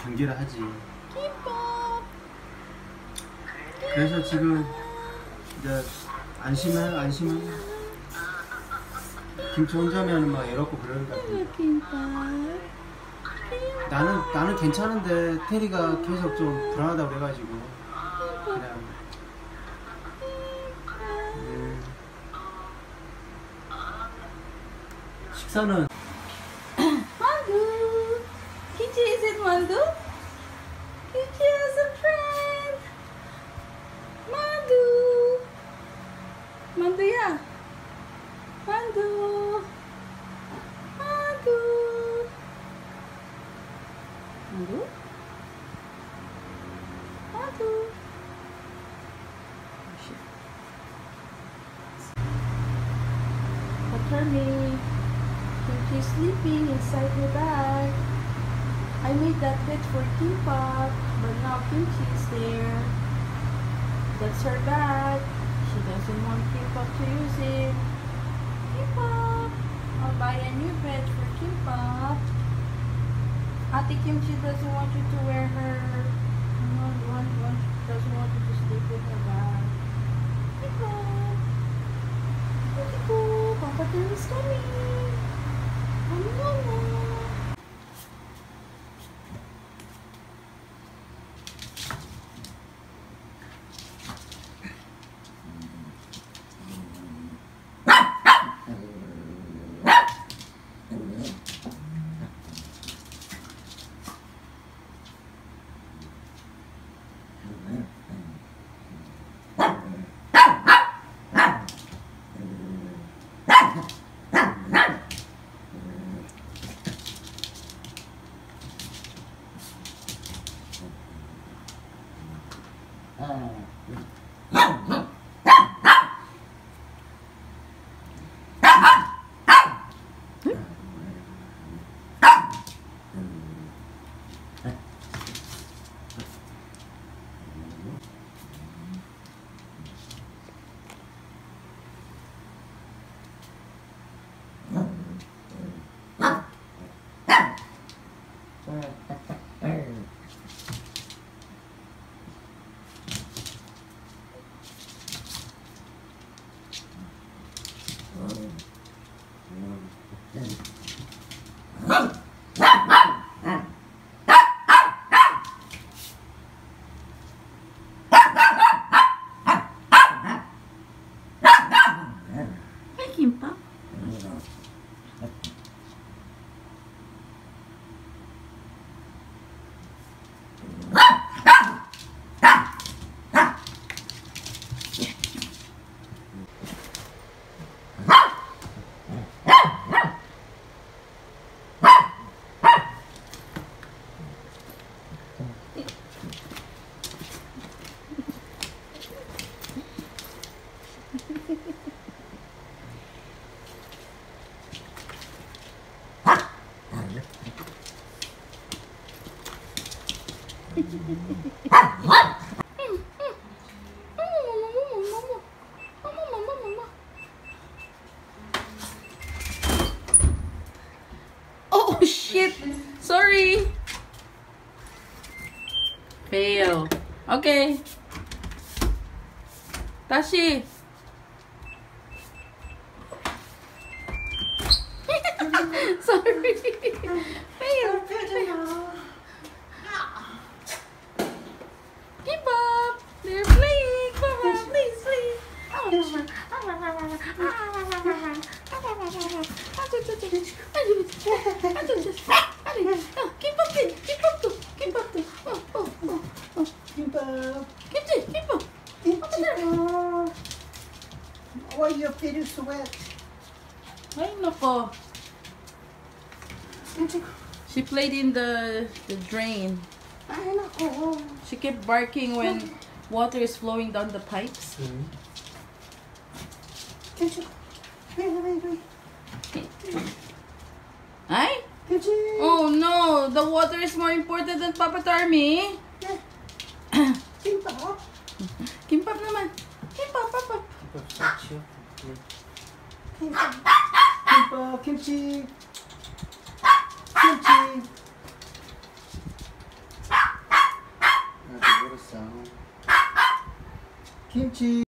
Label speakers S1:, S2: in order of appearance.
S1: 경계를 하지.
S2: 김밥.
S1: 그래서 지금 이제 안심은 김치 혼자면 막 애롭고 그러는 것 같아.
S2: 김밥.
S1: 나는 괜찮은데 테리가 계속 좀 불안하다고 그래가지고 그냥 식사는
S2: 만두. 김치 is it 만두? 김치 has a friend. 만두. 만두야. 만두. 만두. 만두? 만두. Attorney, Kimchi's sleeping inside her bag. I made that bed for Kimbap, but now Kimchi is there. That's her bag. She doesn't want Kimbap to use it. Kimbap, I'll buy a new bed for Kimbap. Ate Kimchi doesn't want you to wear her. Doesn't want you to sleep with her bag. Kimbap. Papa Bear is coming. Mama. 김밥? Oh shit! Sorry. Fail. Okay. 다시. Sorry. Fail. Keep up. They're playing. Mama, please, please.
S3: Why your feet are so wet?
S2: Ay, nako. She played in the drain.
S3: Ay, nako.
S2: She kept barking when water is flowing down the pipes. Ay? Oh no, the water is more important than Papa Tarmy.
S3: Kimbap.
S2: Kimbap naman. Kimbap, Papa.
S3: Kimbap, kimchi. Kimchi.
S1: 먹었어. 김치.